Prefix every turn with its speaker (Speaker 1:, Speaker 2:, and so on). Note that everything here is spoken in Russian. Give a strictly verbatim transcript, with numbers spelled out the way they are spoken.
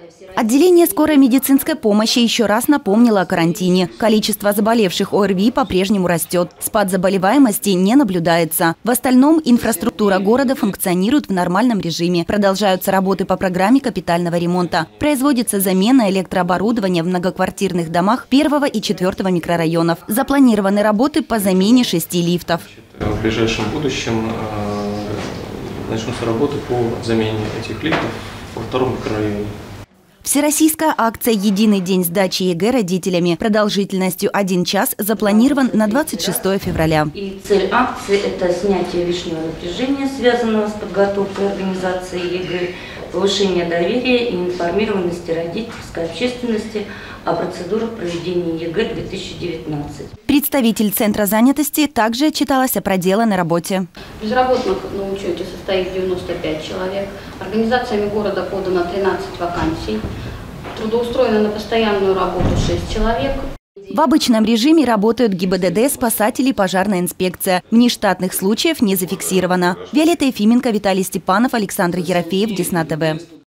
Speaker 1: Отделение скорой медицинской помощи еще раз напомнило о карантине. Количество заболевших ОРВИ по-прежнему растет. Спад заболеваемости не наблюдается. В остальном инфраструктура города функционирует в нормальном режиме. Продолжаются работы по программе капитального ремонта. Производится замена электрооборудования в многоквартирных домах первого и четвертого микрорайонов. Запланированы работы по замене шести лифтов.
Speaker 2: В ближайшем будущем начнутся работы по замене этих лифтов во втором микрорайоне.
Speaker 1: Всероссийская акция «Единый день сдачи ЕГЭ родителями» продолжительностью один час запланирован на двадцать шестое февраля.
Speaker 3: И цель акции – это снятие лишнего напряжения, связанного с подготовкой организации ЕГЭ, повышение доверия и информированности родительской общественности о процедурах проведения ЕГЭ две тысячи девятнадцать.
Speaker 1: Представитель Центра занятости также отчиталась о проделанной работе.
Speaker 4: Безработных на учете состоит девяносто пять человек. Организациями города подано тринадцать вакансий. Трудоустроено на постоянную работу шесть человек.
Speaker 1: В обычном режиме работают ГИБДД, спасатели, пожарная инспекция. Внештатных случаев не зафиксировано. Виолетта Ефименко, Виталий Степанов, Александр Ерофеев, Десна ТВ.